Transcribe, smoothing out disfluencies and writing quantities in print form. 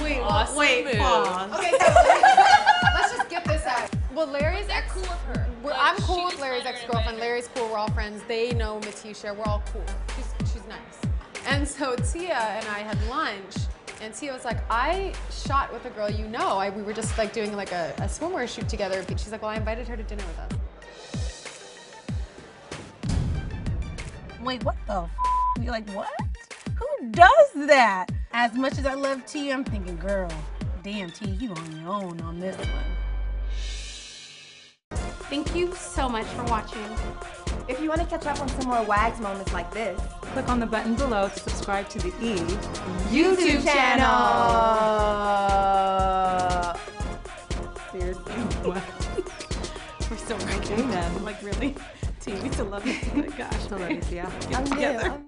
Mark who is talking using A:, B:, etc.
A: Wait,
B: awesome
A: wait,
B: move.
A: pause.
C: Okay, so let's just get this out.
D: Well, Larry's
B: They're cool with her.
D: I'm
B: but
D: cool
B: she
D: with
B: just
D: Larry's
B: let her
D: ex-girlfriend.
B: invite her.
D: Larry's cool. We're all friends. They know Matisha. We're all cool. She's nice. And so Tia and I had lunch, and Tia was like, "I shot with a girl you know. We were just like doing like a swimwear shoot together." She's like, "Well, I invited her to dinner with us."
A: Wait, what the f? You're like, what? Who does that? As much as I love T, I'm thinking, girl, damn T, you on your own on this one.
E: Thank you so much for watching.
C: If you want to catch up on some more WAGS moments like this,
F: Click on the button below to subscribe to the E!
C: YouTube channel.
F: Seriously, what?
A: We're so
F: Okay then.
A: like really? T, we still love you. Gosh,
F: Still love you, yeah.
C: I'm new.